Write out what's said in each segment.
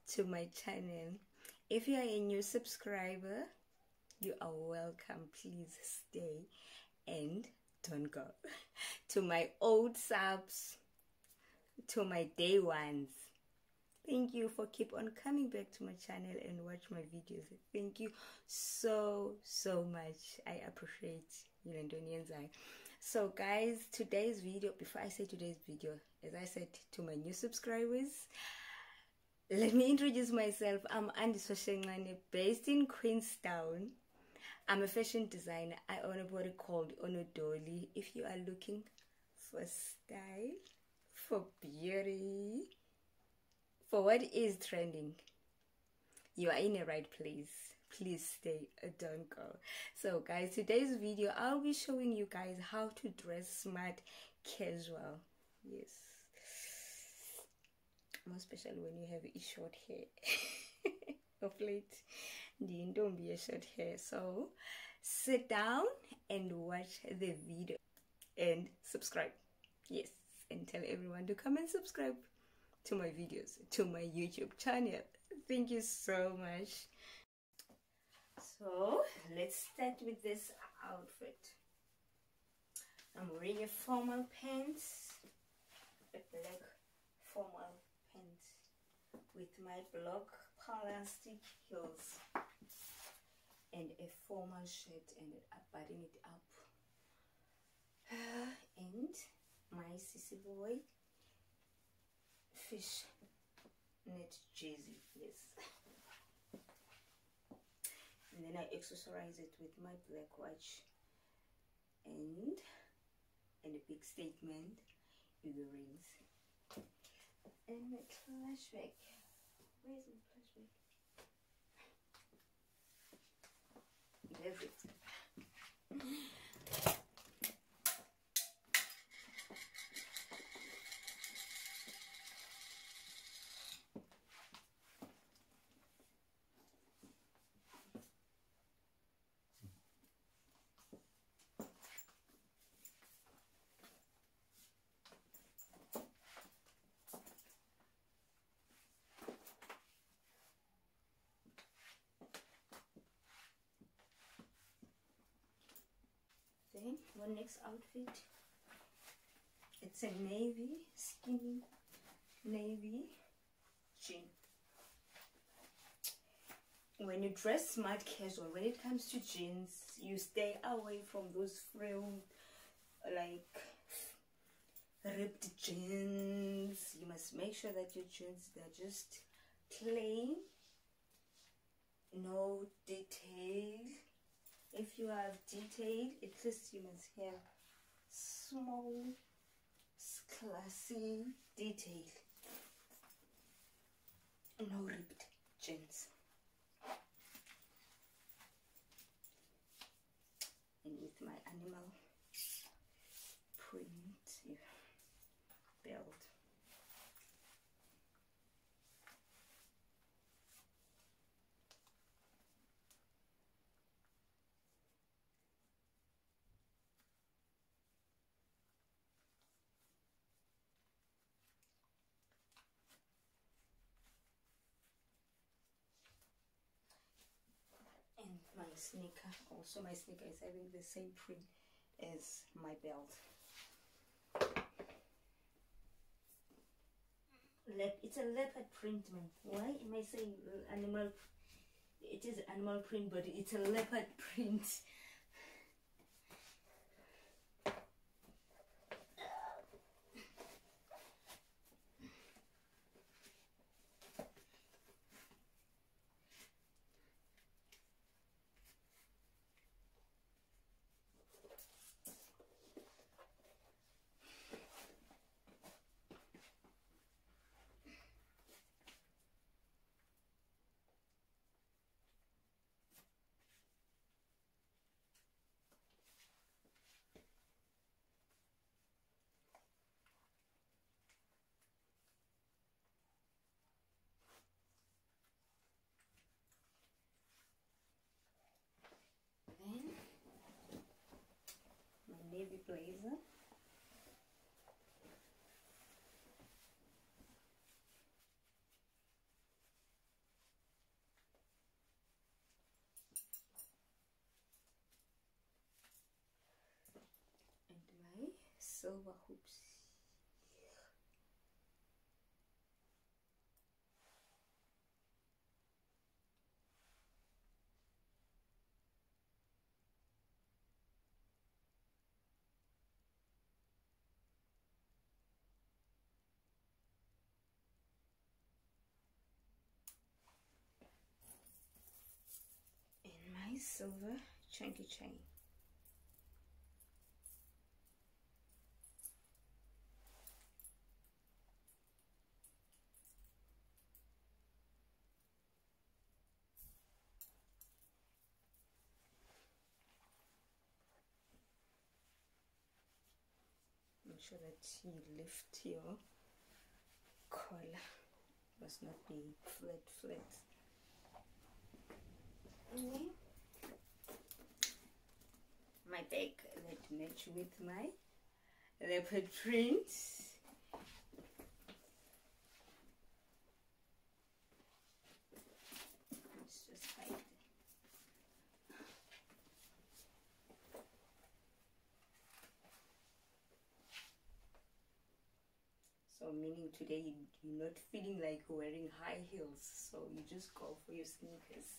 to my channel. If you are a new subscriber, you are welcome. Please stay and don't go. To my old subs, to my day ones, thank you for keep on coming back to my channel and watch my videos. Thank you so much. I appreciate you. So guys, today's video, before I say today's video, as I said to my new subscribers, let me introduce myself. I'm Andiswa Shengane, based in Queenstown. I'm a fashion designer. I own a body called Onodoli. If you are looking for style, for beauty, for what is trending, you are in the right place. Please stay, don't go. So guys, today's video, I'll be showing you guys how to dress smart casual. Yes, more especially when you have a short hair. Of late, don't be a short hair. So sit down and watch the video and subscribe. Yes, and tell everyone to come and subscribe to my videos, to my YouTube channel. Thank you so much. So let's start with this outfit. I'm wearing a formal pants, a black formal pants with my black plastic heels and a formal shirt, and I button it up, and my sissy boy fish net jersey. Yes. And then I accessorize it with my black watch and a big statement earrings and my clutch bag. Where's my clutch bag? There's it. Then one next outfit, it's a navy, skinny navy jean. When you dress smart casual, when it comes to jeans, you stay away from those frilled, like ripped jeans. You must make sure that your jeans, they're just plain, no detail. If you have detail, at least you must have small, classy detail. No ripped jeans. And with my animal print belt. And my sneaker, also my sneaker is having the same print as my belt. It's a leopard print, man. Why am I saying animal? It is animal print, but it's a leopard print. navy blazer. silver hoops. And my silver chunky chain. Make sure that you lift your collar. Must not be flat. And then my bag that match with my leopard print. Let's just hide it. So meaning today you're not feeling like wearing high heels, so you just go for your sneakers.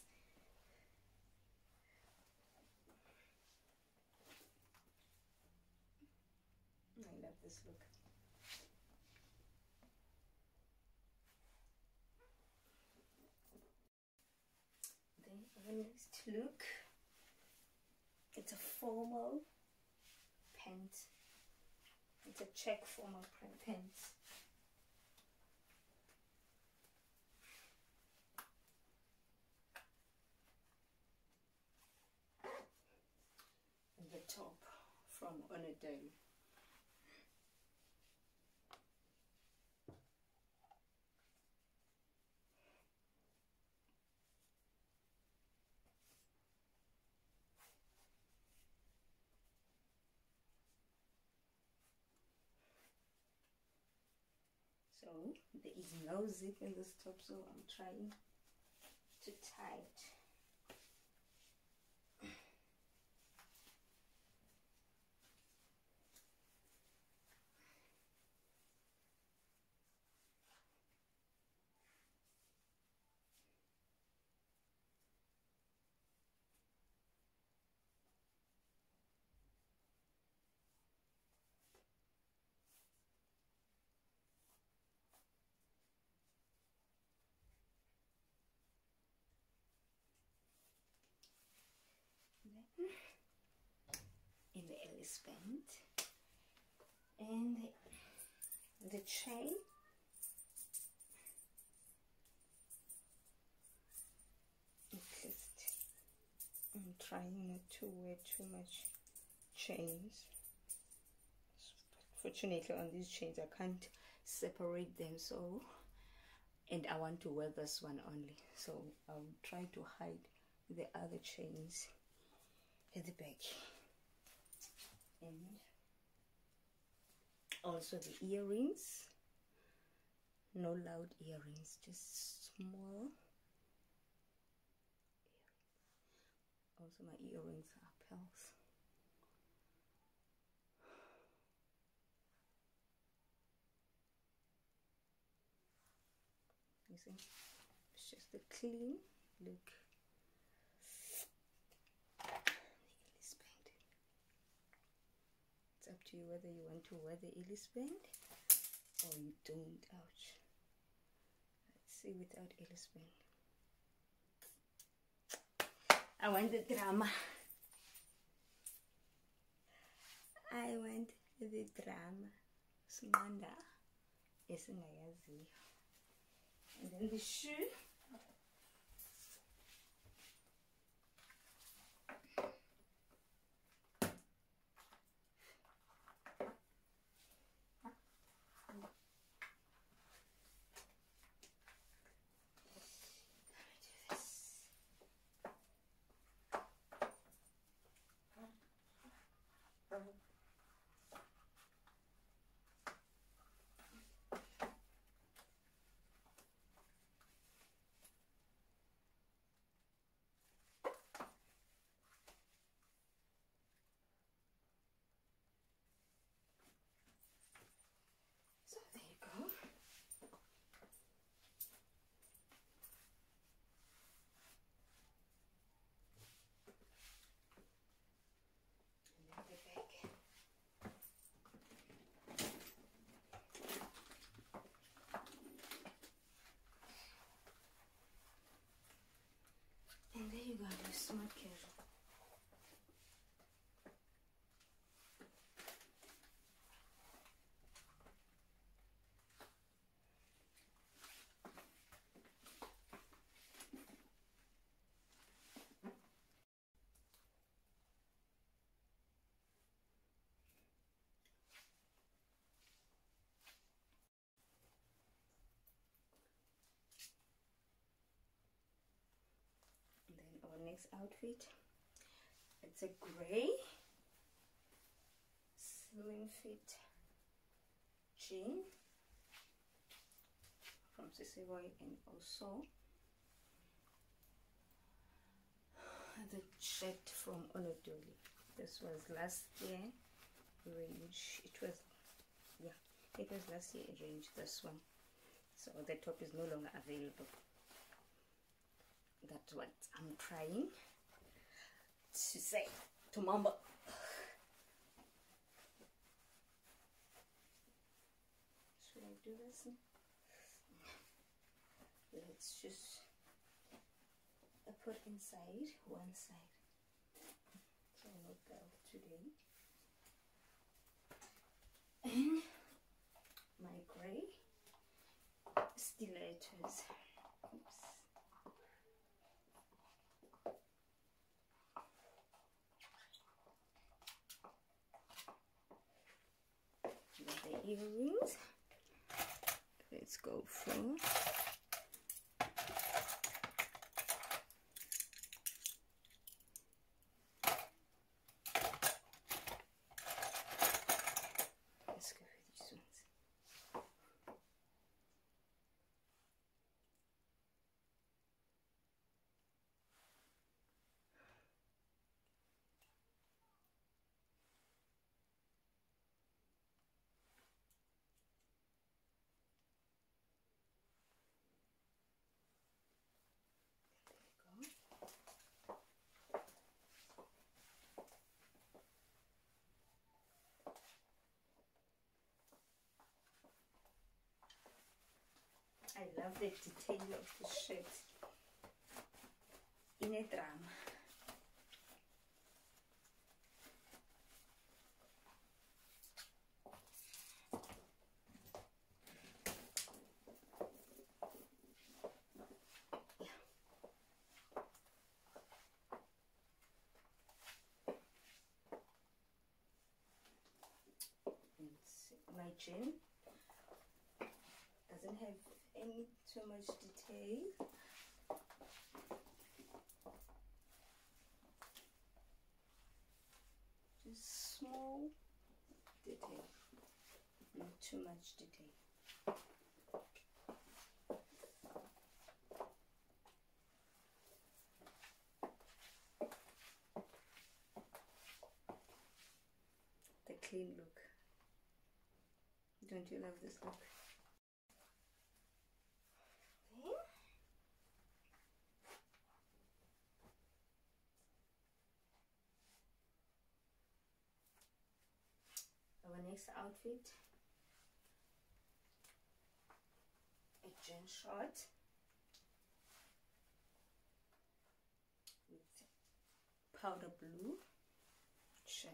I love this look. Then the next look, it's a formal pant. It's a check formal pants. And the top from On a Day. So there is no zip in this top, so I'm trying to tie it. In the Ellis band, and the chain, at least I'm trying not to wear too much chains. Fortunately on these chains I can't separate them, so, and I want to wear this one only, so I'll try to hide the other chains at the back. And also the earrings, no loud earrings, just small. Also my earrings are pearls. You see, it's just a clean look. It's up to you whether you want to wear the Ellis band or you don't. Ouch. Let's see without Ellis band. I want the drama. I want the drama. Smanda. Esingayaziyo. And then the shoe. you got a smart casual. And then our next outfit, it's a gray slim fit jean from Sisseroy, and also the shirt from Onodoli. This was last year range. It was, yeah, it was last year range, this one. So the top is no longer available. That's what I'm trying to say to Mamba. Should I do this? Let's just put inside one side. So no belt today. And my gray stilettos. Oops. The earrings. Let's go for I love the detail of the shirt in a drama. My jean doesn't have any too much detail. Just small detail, not too much detail. The clean look. Don't you love this look? Our next outfit, a jean short with powder blue shirt.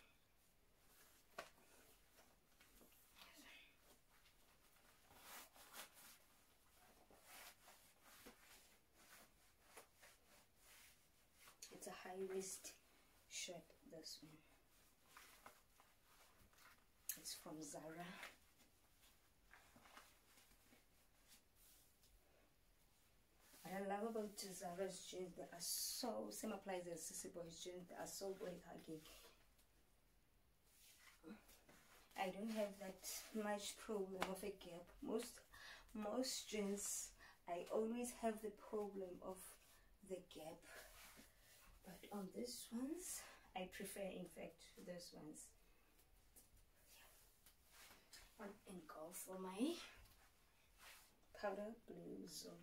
It's a high-waist shirt, this one. It's from Zara. What I love about Zara's jeans, they are so, same applies as Sissy Boy's jeans, they are so great hugging. I don't have that much problem of a gap. Most jeans, I always have the problem of the gap. But on these ones, I prefer, in fact, those ones. And go for my powder blue zone.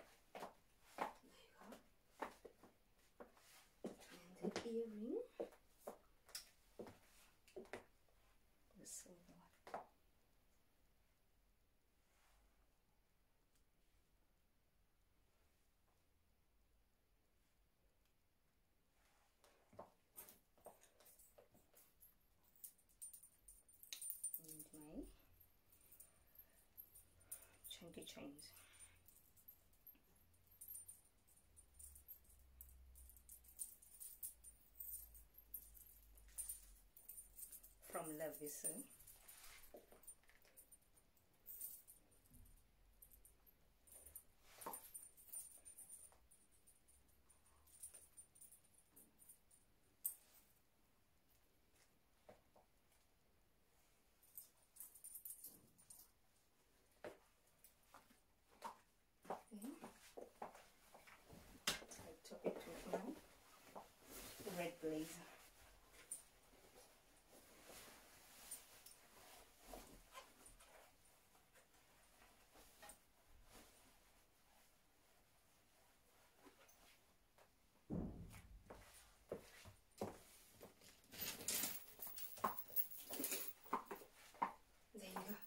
And the earring. chunky chains. From Leviso. I top it with my red blazer. There you go.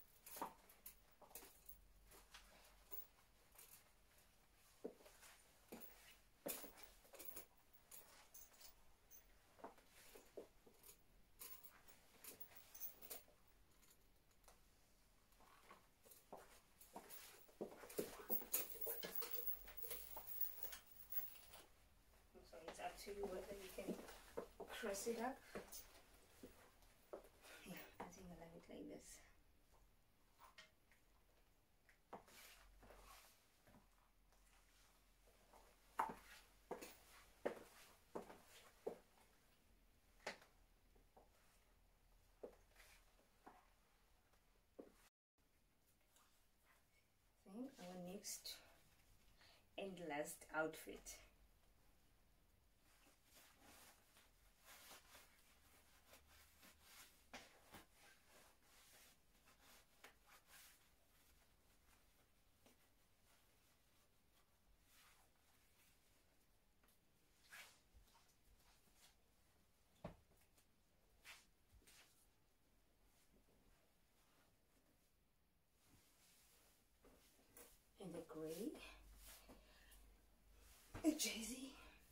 So it's up to you whether you can press it up. Yeah, I think I like it like this. Then our next and last outfit. And the gray, a jersey.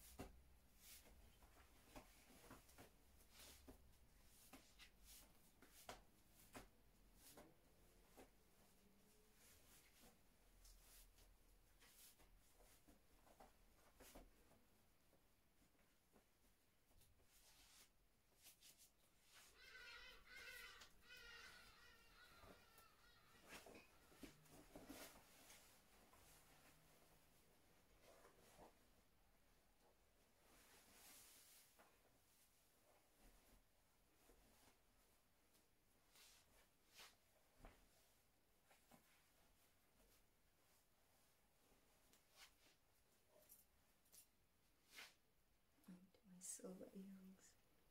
My silver earrings.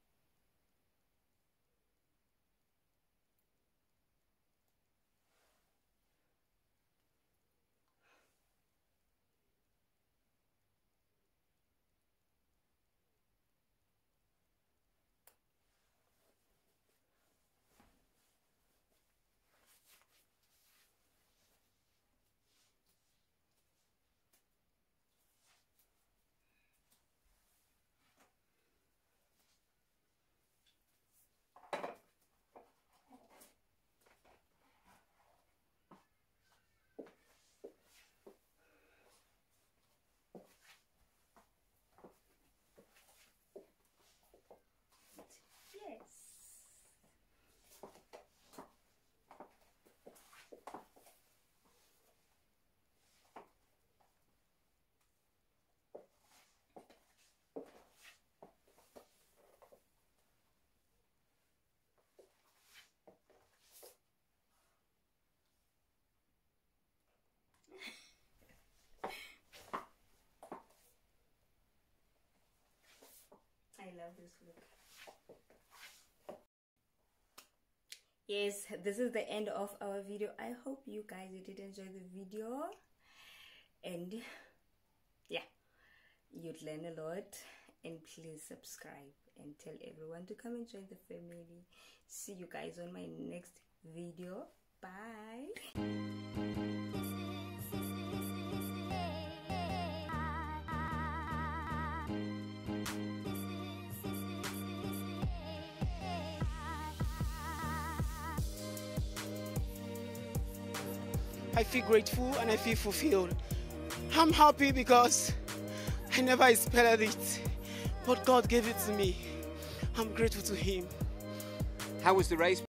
I love this look. Yes, this is the end of our video. I hope you guys did enjoy the video, and yeah, you'd learn a lot. And please subscribe and tell everyone to come and join the family. See you guys on my next video. Bye. I feel grateful and I feel fulfilled. I'm happy because I never expected it, but God gave it to me. I'm grateful to Him. How was the race?